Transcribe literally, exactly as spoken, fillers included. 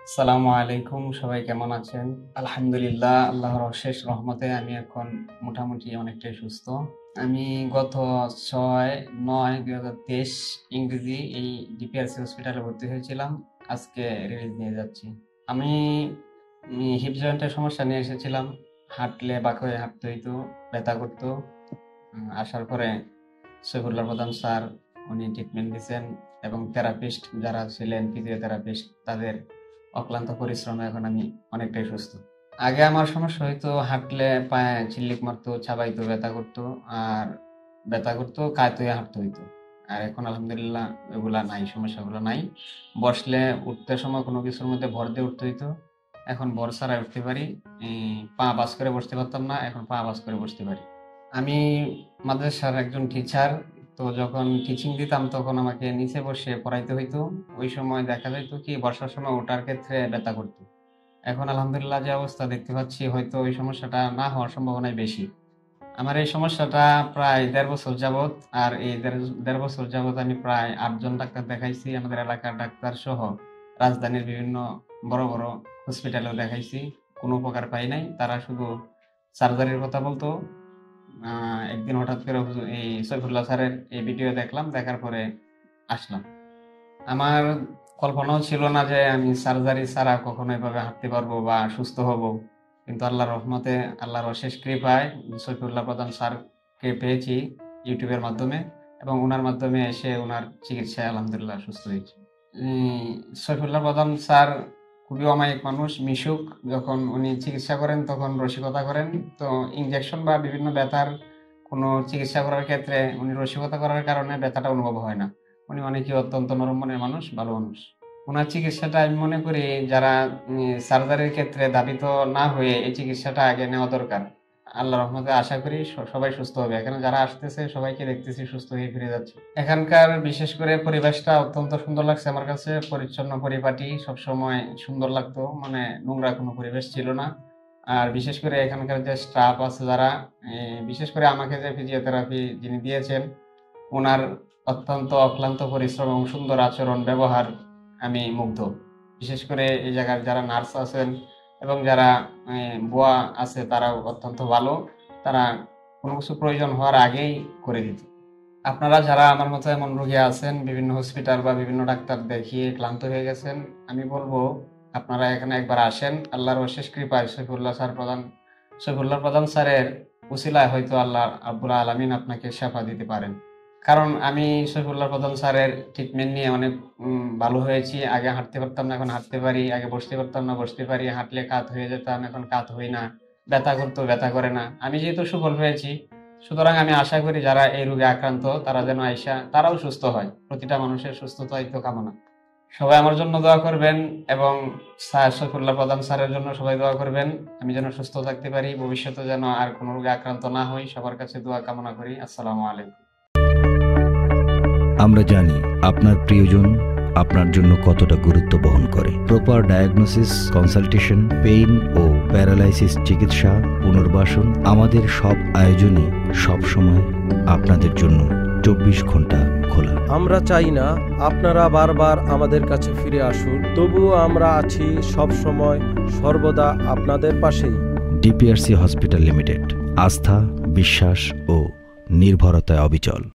আসসালামু আলাইকুম, সবাই কেমন আছেন? আলহামদুলিল্লাহ, আল্লাহর অশেষ রহমতে আমি এখন মোটামুটি অনেকটাই সুস্থ। আমি গত ছয় নয় দুই হাজার তেইশ ইংরেজি এই ডিপিআরসি হসপিটালে ভর্তি হয়েছিলাম। আজকে রিলিজ নিয়ে যাচ্ছি। আমি হিপ জয়েন্টের সমস্যা নিয়ে এসেছিলাম। হাঁটলে বাঁকা হয়ে হাঁটতে হইতো, ব্যথা করতো। উম, আসার পরে সৈফুল্লাহ প্রধান স্যার উনি ট্রিটমেন্ট দিচ্ছেন এবং থেরাপিস্ট যারা ছিলেন, ফিজিওথেরাপিস্ট, তাদের অক্লান্ত পরিশ্রমে এখন আমি অনেকটাই সুস্থ। আগে আমার সমস্যা হইতো হাঁটলে পায়ে ছিল্লিক মারতো, চাবাইতো, ব্যথা করতো, আর ব্যথা করতো, কাত হয়ে হাঁটতে হইতো। আর এখন আলহামদুলিল্লাহ এগুলা নাই, সমস্যাগুলো নাই। বসলে উঠতে সময় কোনো কিছুর মধ্যে ভর দিয়ে উঠতে হইতো, এখন ভর ছাড়াই উঠতে পারি। এই পা বাস করে বসতে পারতাম না, এখন পা বাস করে বসতে পারি। আমি মাদ্রাসার একজন টিচার। তো যখন টিচিং দিতাম তখন আমাকে নিচে বসে পড়াইতে হইতো। ওই সময় দেখা যাইতো কি বর্ষার সময় ওঠার ক্ষেত্রে ব্যথা করতো। এখন আলহামদুলিল্লাহ যে অবস্থা দেখতে পাচ্ছি, হয়তো ওই সমস্যাটা না হওয়ার সম্ভাবনাই বেশি। আমার এই সমস্যাটা প্রায় দেড় বছর যাবত। আর এই দেড় দেড় বছর যাবত আমি প্রায় আটজন ডাক্তার দেখাইছি, আমাদের এলাকার ডাক্তার সহ রাজধানীর বিভিন্ন বড় বড় হসপিটালেও দেখাইছি। কোনো উপকার পাই নাই। তারা শুধু সার্জারির কথা বলতো। আহ, একদিন হঠাৎ করে হুজুর- এই সৈফুল্লাহ স্যারের এই ভিডিও দেখলাম, দেখার পরে আসলাম। আমার কল্পনাও ছিল না যে আমি সার্জারি ছাড়া কখনো এভাবে হাঁটতে পারবো বা সুস্থ হব। কিন্তু আল্লাহর রহমতে, আল্লাহর অশেষ কৃপায় সৈফুল্লাহ প্রধান স্যারকে পেয়েছি ইউটিউবের মাধ্যমে, এবং ওনার মাধ্যমে এসে ওনার চিকিৎসায় আলহামদুলিল্লাহ সুস্থ হয়েছি। উম, সৈফুল্লাহ প্রধান স্যার খুবই অমায়িক মানুষ, মিশুক। যখন উনি চিকিৎসা করেন তখন রসিকতা করেন। তো ইনজেকশন বা বিভিন্ন ব্যথার কোনো চিকিৎসা করার ক্ষেত্রে উনি রসিকতা করার কারণে ব্যথাটা অনুভব হয় না। উনি অনেকই অত্যন্ত নরম মনের মানুষ, ভালো মানুষ। ওনার চিকিৎসাটা আমি মনে করি যারা সার্জারির ক্ষেত্রে ধাবিত না হয়ে এই চিকিৎসাটা আগে নেওয়া দরকার। আল্লাহ রহমতে আশা করি স- সবাই সুস্থ হবে। এখানে যারা আসতেছে সবাইকে দেখতেছি সুস্থ হয়ে ফিরে যাচ্ছে। এখানকার বিশেষ করে পরিবেশটা অত্যন্ত সুন্দর লাগছে আমার কাছে। পরিচ্ছন্ন, পরিপাটি, সবসময় সুন্দর লাগতো, মানে নোংরা কোনো পরিবেশ ছিল না। আর বিশেষ করে এখানকার যে স্টাফ আছে যারা, এ, বিশেষ করে আমাকে যে ফিজিওথেরাপি যিনি দিয়েছেন, ওনার অত্যন্ত অক্লান্ত পরিশ্রম এবং সুন্দর আচরণ, ব্যবহার, আমি মুগ্ধ। বিশেষ করে এই জায়গার যারা নার্স আছেন এবং যারা আহ, বুয়া আছে, তারাও অত্যন্ত ভালো। তারা কোনো কিছু প্রয়োজন হওয়ার আগেই করে দিত। আপনারা যারা আমার মতো এমন রোগী আছেন, বিভিন্ন হসপিটাল বা বিভিন্ন ডাক্তার দেখিয়ে ক্লান্ত হয়ে গেছেন, আমি বলবো আপনারা এখানে একবার আসেন। আল্লাহর অশেষ কৃপায় সৈফুল্লাহ স্যার প্রধান সৈফুল্লাহ প্রধান স্যারের উসিলায় হয়তো আল্লাহ আব্বুল আলামিন আপনাকে শেফা দিতে পারেন। কারণ আমি সৈফুল্লাহ প্রধান স্যারের ট্রিটমেন্ট নিয়ে অনেক উম, ভালো হয়েছি। আগে হাঁটতে পারতাম না, এখন হাঁটতে পারি। আগে বসতে পারতাম না, বসতে পারি। হাঁটলে কাত হয়ে যেতাম, এখন কাত হই না। ব্যথা করতো, ব্যথা করে না। আমি যেহেতু সুফল পেয়েছি, সুতরাং আমি আশা করি যারা এই রোগে আক্রান্ত তারা যেন আইসা তারাও সুস্থ হয়। প্রতিটা মানুষের সুস্থতাই তো কামনা। সবাই আমার জন্য দোয়া করবেন, এবং স্যার সৈফুল্লাহ প্রধান স্যারের জন্য সবাই দোয়া করবেন। আমি যেন সুস্থ থাকতে পারি, ভবিষ্যতে যেন আর কোনো রোগে আক্রান্ত না হই। সবার কাছে দোয়া কামনা করি। আসসালামু আলাইকুম। আমরা জানি আপনার প্রিয়জন আপনার জন্য কতটা গুরুত্ব বহন করে। প্রপার ডায়াগনোসিস, কনসালটেশন, পেইন ও প্যারালাইসিস চিকিৎসা, পুনর্বাসন, আমাদের সব আয়োজনই সব সময় আপনাদের জন্য চব্বিশ ঘন্টা খোলা। আমরা চাই না আপনারা বারবার আমাদের কাছে ফিরে আসুন, তবুও আমরা আছি সব সময় সর্বদা আপনাদের পাশেই। ডিপিআরসি হসপিটাল লিমিটেড, আস্থা, বিশ্বাস ও নির্ভরতায় অবিচল।